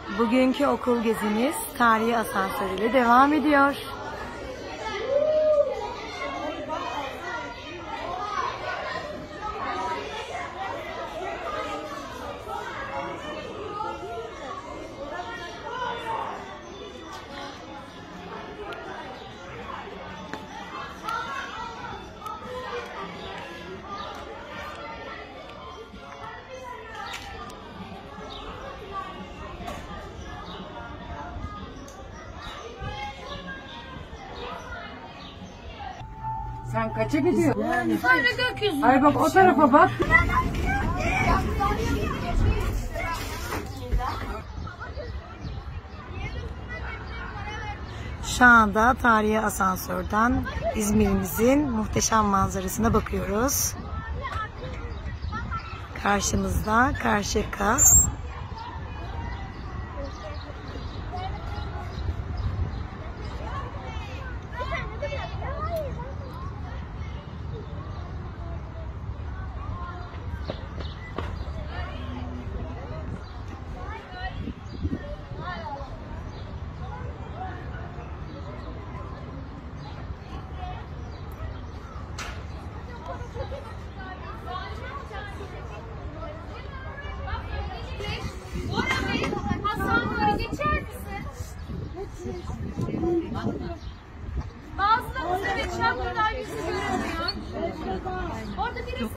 Bugünkü okul gezimiz tarihi asansörüyle devam ediyor. Sen kaça gidiyorsun? Sadece gökyüzü. Ay bak o tarafa bak. Şu anda tarihi asansörden İzmir'imizin muhteşem manzarasına bakıyoruz. Karşımızda Karşıyaka